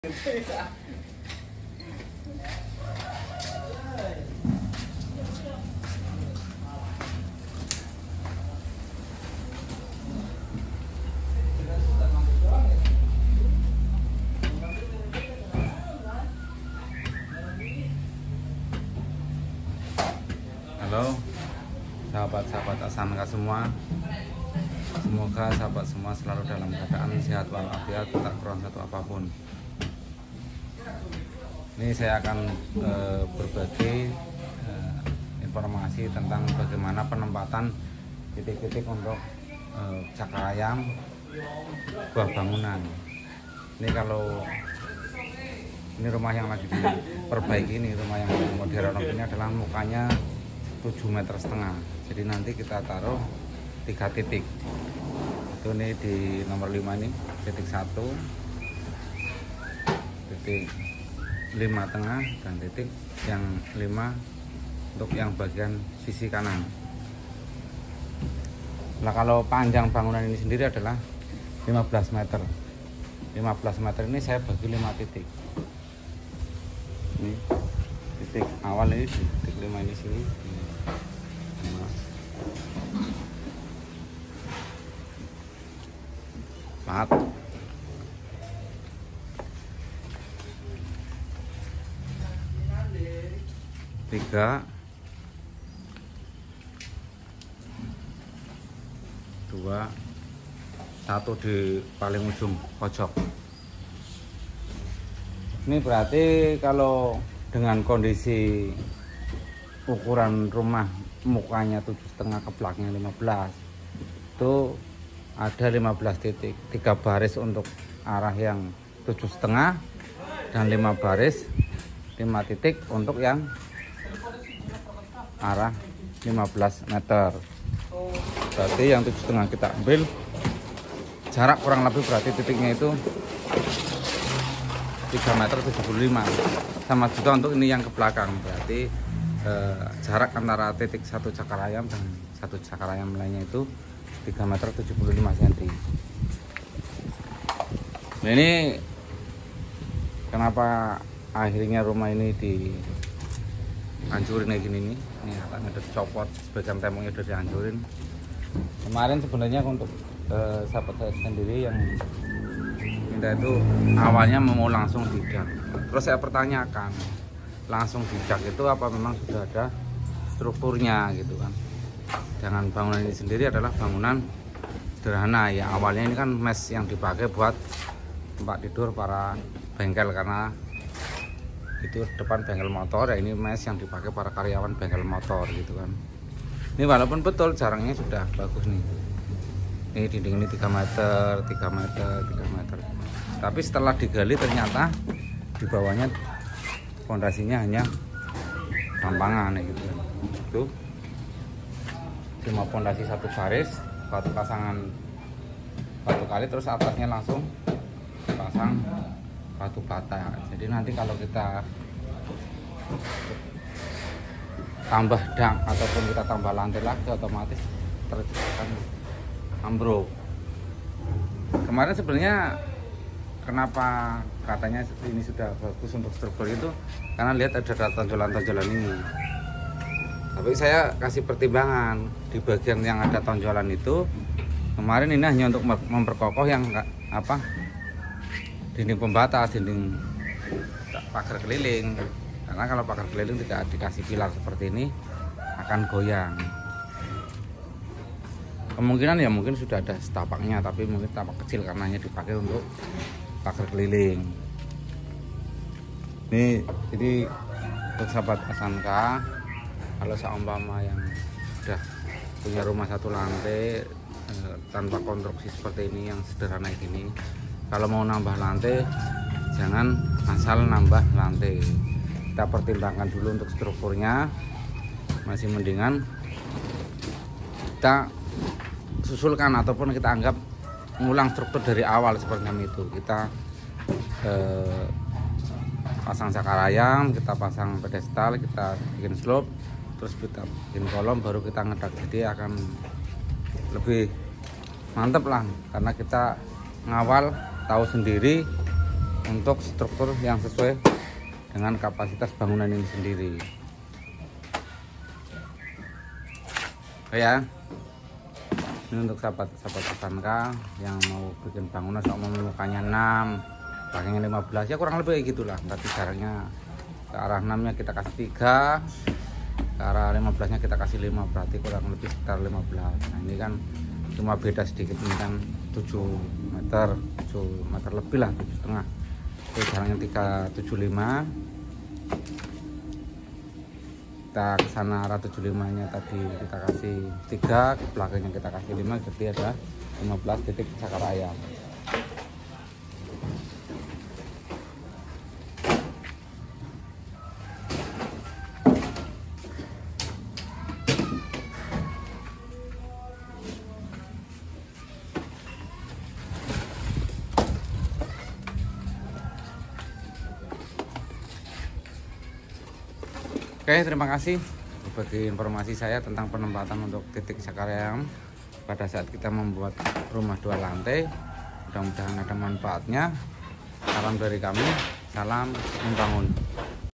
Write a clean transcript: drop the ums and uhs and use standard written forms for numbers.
Halo sahabat-sahabat Asanka semua, semoga sahabat semua selalu dalam keadaan sehat walafiat, tak kurang satu apapun. Ini saya akan berbagi informasi tentang bagaimana penempatan titik-titik untuk cakar ayam buah bangunan. Ini kalau ini rumah yang lagi diperbaiki, ini rumah yang modern ini adalah mukanya 7,5 meter. Jadi nanti kita taruh 3 titik. Itu nih di nomor 5 ini, titik 1, titik 5 tengah, dan titik yang 5 untuk yang bagian sisi kanan. Nah, kalau panjang bangunan ini sendiri adalah 15 meter. 15 meter ini saya bagi 5 titik. Ini titik awal ini, titik 5 ini sini. Maaf. Tiga, 2, 1 di paling ujung pojok. Ini berarti kalau dengan kondisi ukuran rumah mukanya 7,5 ke belakangnya 15, itu ada 15 titik, 3 baris untuk arah yang 7,5 dan 5 baris 5 titik untuk yang arah 15 meter. Berarti yang 7,5 kita ambil jarak kurang lebih, berarti titiknya itu 3,75 meter. Sama juga untuk ini yang ke belakang, berarti jarak antara titik 1 cakar ayam dan 1 cakar ayam lainnya itu 3,75 meter. Nah, ini kenapa akhirnya rumah ini dihancurin kayak gini nih. Ini atapnya udah dicopot, sebagian temboknya udah dihancurin. Kemarin sebenarnya untuk sahabat saya sendiri yang minta itu awalnya mau langsung didak. Terus saya pertanyakan, langsung didak itu apa memang sudah ada strukturnya gitu kan. Jangan bangunan ini sendiri adalah bangunan sederhana ya. Awalnya ini kan mes yang dipakai buat tempat tidur para bengkel, karena itu depan bengkel motor ya. Ini mes yang dipakai para karyawan bengkel motor gitu kan. Ini walaupun betul jarangnya sudah bagus nih. Ini dinding ini 3 meter, 3 meter, 3 meter. Tapi setelah digali ternyata di bawahnya fondasinya hanya gampangan ya gitu kan. Itu cuma fondasi 1 baris, batu pasangan batu kali, terus atasnya langsung pasang batu bata. Jadi nanti kalau kita tambah dak ataupun kita tambah lantai lagi, otomatis terjadikan ambruk. Kemarin sebenarnya kenapa katanya ini sudah bagus untuk struktur itu, karena lihat ada tonjolan-tonjolan ini. Tapi saya kasih pertimbangan di bagian yang ada tonjolan itu, kemarin ini hanya untuk memperkokoh yang apa, dinding pembatas, dinding pagar keliling. Karena kalau pagar keliling tidak dikasih pilar seperti ini akan goyang. Kemungkinan ya mungkin sudah ada setapaknya, tapi mungkin tapak kecil karena hanya dipakai untuk pagar keliling. Ini jadi untuk sahabat Asanka, kalau seumpama yang sudah punya rumah 1 lantai tanpa konstruksi seperti ini yang sederhana ini, kalau mau nambah lantai jangan asal nambah lantai. Kita pertimbangkan dulu untuk strukturnya, masih mendingan kita susulkan ataupun kita anggap mengulang struktur dari awal seperti itu. Kita pasang cakar ayam, kita pasang pedestal, kita bikin slope, terus kita bikin kolom, baru kita ngedak. Jadi akan lebih mantep lah, karena kita ngawal tahu sendiri untuk struktur yang sesuai dengan kapasitas bangunan ini sendiri. Oke ya, ini untuk sahabat-sahabat tersangka yang mau bikin bangunan sama mukanya 6, pakainya 15, ya kurang lebih kayak gitulah. Berarti jaraknya ke arah 6 nya kita kasih 3, ke arah 15 nya kita kasih 5, berarti kurang lebih sekitar 15. Nah ini kan cuma beda sedikit, ini kan 7 meter lebih lah, 7,5. Itu jaraknya 375. Kita ke sana arah 75 nya tadi kita kasih 3, ke belakangnya kita kasih 5, jadi ada 15 titik cakar ayam. Oke, terima kasih bagi informasi saya tentang penempatan untuk titik cakar ayam pada saat kita membuat rumah 2 lantai. Mudah-mudahan ada manfaatnya. Salam dari kami, salam membangun.